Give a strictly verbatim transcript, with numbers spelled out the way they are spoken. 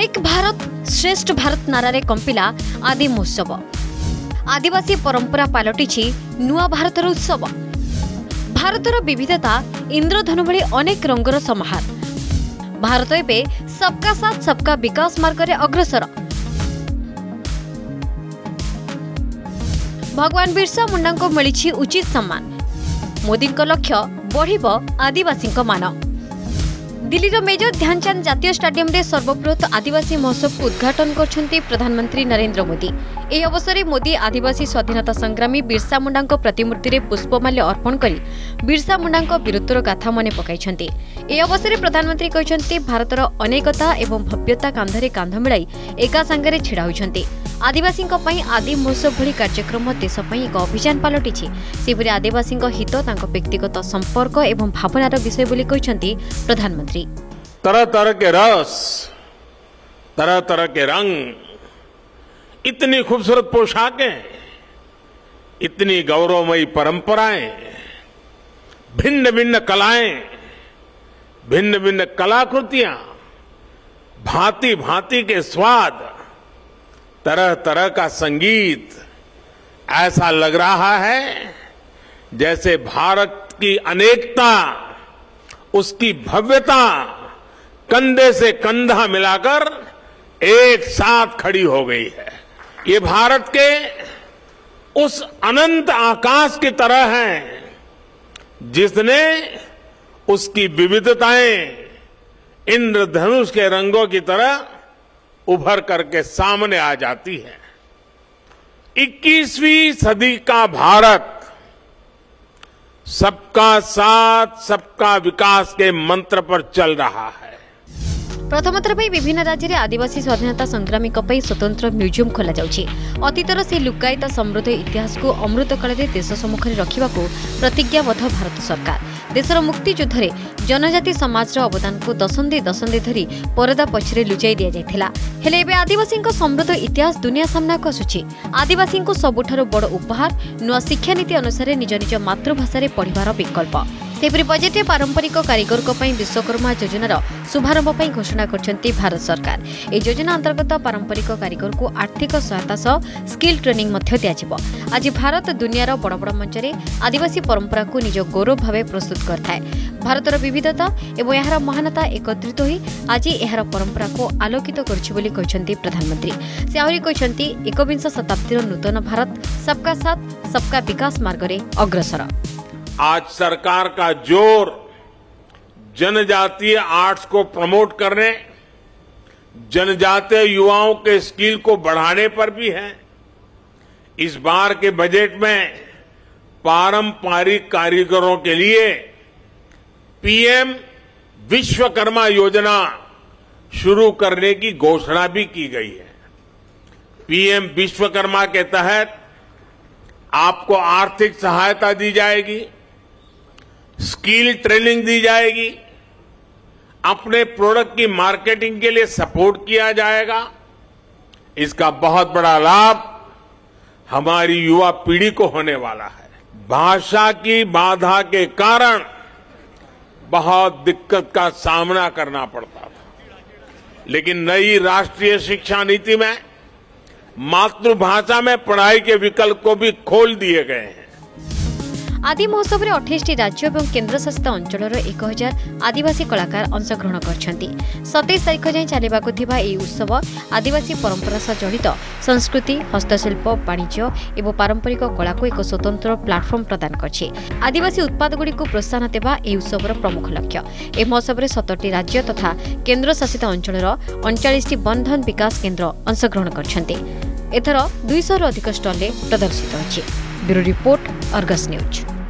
एक भारत श्रेष्ठ भारत नारे कंपिला आदि महोत्सव। आदिवासी परंपरा पलटि नुआ भारतर उत्सव। भारतर विविधता इंद्रधनु भली अनेक रंगर समाहार। भारत एबे सबका साथ सबका विकास मार्ग रे अग्रसर। भगवान बिरसा मुंडा को मिली उचित सम्मान। मोदी लक्ष्य बढ़िब आदिवासी मान। दिल्लीर मेजर ध्यानचंद जातीय स्टाडियम रे सर्वबृहत आदिवासी महोत्सव को उद्घाटन करछन्ती प्रधानमंत्री नरेंद्र मोदी। एही अवसर में मोदी आदिवासी स्वाधीनता संग्रामी बिरसा मुंडा प्रतिमूर्ति रे पुष्पमाल्य अर्पण करी बिरसा मुंडा वीरत्वर गाथा मने पकाइछन्ती। एही अवसर में प्रधानमंत्री कहछन्ती भारतर अनेकता एवं भव्यता कांधरे कांध मिलाई एका संगे छिड़ा होइछन्ती। आदिवासी आदि महोत्सव भली कार्यक्रम देश एक अभियान पलटि। सेपरि आदिवासी हित व्यक्तिगत संपर्क एवं भावनार विषय बोली कहछन्ती प्रधानमंत्री। तरह तरह के रस, तरह तरह के रंग, इतनी खूबसूरत पोशाकें, इतनी गौरवमयी परंपराएं, भिन्न भिन्न कलाएं, भिन्न भिन्न कलाकृतियां, भांति भांति के स्वाद, तरह तरह का संगीत। ऐसा लग रहा है जैसे भारत की अनेकता, उसकी भव्यता कंधे से कंधा मिलाकर एक साथ खड़ी हो गई है। ये भारत के उस अनंत आकाश की तरह है जिसने उसकी विविधताएं इंद्रधनुष के रंगों की तरह उभर करके सामने आ जाती है। इक्कीसवीं सदी का भारत सबका साथ सबका विकास के मंत्र पर चल रहा है। प्रथम थर विभिन्न राज्य में आदिवासी स्वाधीनता संग्रामी स्वतंत्र म्यूजियम खोल जाउछि। अतीतर से लुकायित समृद्ध इतिहास को अमृत काल में देश सम्मुखें रखा प्रतिज्ञाबद्ध भारत सरकार। देशर मुक्तियुद्ध में जनजाति समाज अवदान को दशंधि दशंधि धरी परदा पछरे लुचाई दि जाइथिला। हेले एबे आदिवासी समृद्ध इतिहास दुनिया सामना को आसुछि। आदिवासी को सबुठारु बड़ उपहार नुआ शिक्षा नीति अनुसार निज निज मातृभाषा पढ़िबार विकल्प। सेपरि बजेट में पारंपरिक कारीगर विश्वकर्मा योजनार शुभारंभ घोषणा करछन्ती भारत सरकार। ए योजना अंतर्गत पारंपरिक कारीगर को आर्थिक सहायता सह स्किल ट्रेनिंग मध्य दियाजिबो। आज भारत दुनियार बड़ बड़ मंच में आदिवासी परंपरा को निज गौरव भाव प्रस्तुत करथाय। भारतर विविधता एवं यार महानता एकत्रित होई आज यार परंपरा को आलोकित करछि बोली कहछन्ती प्रधानमंत्री। से आहुरी कहछन्ती एकविंश शताब्दीर नूतन भारत सबका साथ सबका विकास मार्ग रे अग्रसर। आज सरकार का जोर जनजातीय आर्ट्स को प्रमोट करने, जनजातीय युवाओं के स्किल को बढ़ाने पर भी है। इस बार के बजट में पारंपरिक कारीगरों के लिए पीएम विश्वकर्मा योजना शुरू करने की घोषणा भी की गई है। पीएम विश्वकर्मा के तहत आपको आर्थिक सहायता दी जाएगी, स्किल ट्रेनिंग दी जाएगी, अपने प्रोडक्ट की मार्केटिंग के लिए सपोर्ट किया जाएगा। इसका बहुत बड़ा लाभ हमारी युवा पीढ़ी को होने वाला है। भाषा की बाधा के कारण बहुत दिक्कत का सामना करना पड़ता था, लेकिन नई राष्ट्रीय शिक्षा नीति में मातृभाषा में पढ़ाई के विकल्प को भी खोल दिए गए हैं। आदि महोत्सव में अठाईस राज्य और केन्द्र शासित अंचल एक हजार आदिवासी कलाकार अंशग्रहण करछन्ती। सत्ताईस तारीख जाए चलवाकु थिबा एही उत्सव आदिवासी परंपरा सह जड़ित संस्कृति, हस्तशिल्प, वाणिज्य एवं पारंपरिक कला को एक स्वतंत्र प्लाटफर्म प्रदान करछि। आदिवासी उत्पाद गुड़ी को प्रोत्साहन देवा एही उत्सवर प्रमुख लक्ष्य। एही महोत्सव में सतरटी राज्य तथा केन्द्र शासित अंचल अड़चालीस बंधन विकास केन्द्र अंशग्रहण करछन्ती। एथर दुई सौ अधिक स्टल प्रदर्शित होछि। Bureau report, Argus news.